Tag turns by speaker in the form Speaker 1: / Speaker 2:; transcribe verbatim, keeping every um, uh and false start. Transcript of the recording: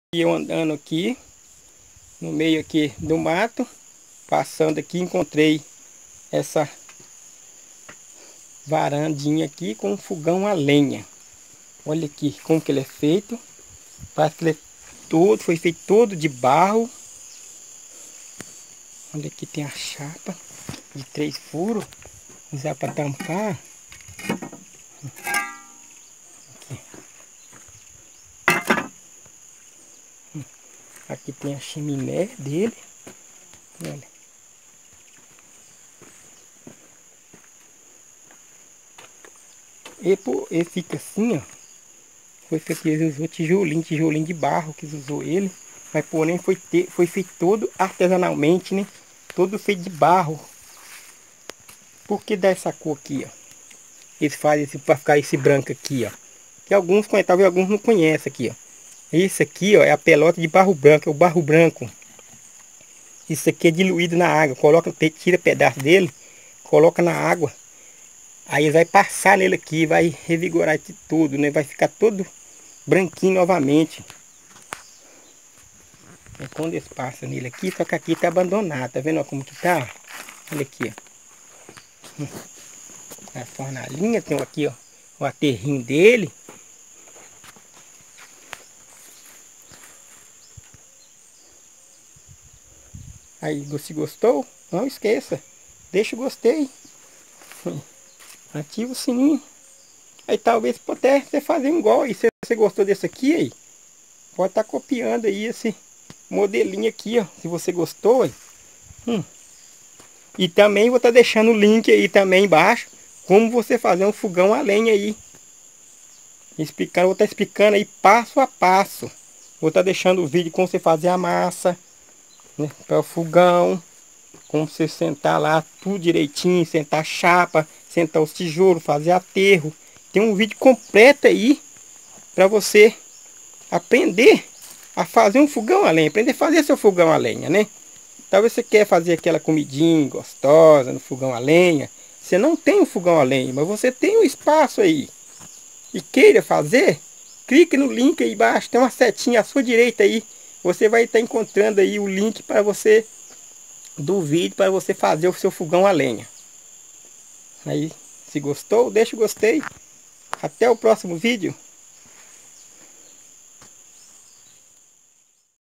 Speaker 1: E eu andando aqui, no meio aqui do mato, passando aqui, encontrei essa varandinha aqui com um fogão a lenha. Olha aqui como que ele é feito. Parece que ele é todo, foi feito todo de barro. Olha aqui, tem a chapa de três furos, usar para tampar. Aqui. Aqui tem a chaminé dele. Olha. E pô, ele fica assim, ó. Foi feito que eles usou tijolinho, tijolinho de barro que eles usou ele. Mas porém foi, ter, foi feito todo artesanalmente, né? Todo feito de barro. Por que dá essa cor aqui, ó? Eles fazem esse para ficar esse branco aqui, ó. Que alguns conhecem, talvez alguns não conhecem aqui, ó. Esse aqui, ó, é a pelota de barro branco, é o barro branco. Isso aqui é diluído na água. Coloca, tira pedaço dele, coloca na água. Aí ele vai passar nele aqui, vai revigorar de tudo, né? Vai ficar todo branquinho novamente. E quando eles passam nele aqui, só que aqui tá abandonado, tá vendo ó, como que tá? Olha aqui, ó. A fornalinha, tem aqui, ó, o aterrinho dele. Aí, se gostou, não esqueça, deixa o gostei, ativa o sininho. Aí talvez pudesse você fazer um igual. E se você gostou desse aqui, aí, pode estar tá copiando aí esse modelinho aqui, ó, se você gostou. Aí. Hum. E também vou estar tá deixando o link aí também embaixo, como você fazer um fogão a lenha aí. Explicando, vou estar tá explicando aí passo a passo. Vou estar tá deixando o vídeo como você fazer a massa, né, para o fogão. Como você sentar lá tudo direitinho, sentar chapa, sentar os tijolos, fazer aterro. Tem um vídeo completo aí para você aprender a fazer um fogão a lenha, aprender a fazer seu fogão a lenha, né? Talvez você quer fazer aquela comidinha gostosa no fogão a lenha. Você não tem um fogão a lenha, mas você tem um espaço aí e queira fazer, clique no link aí embaixo, tem uma setinha à sua direita aí. Você vai estar encontrando aí o link para você do vídeo para você fazer o seu fogão a lenha. Aí, se gostou, deixa o gostei. Até o próximo vídeo.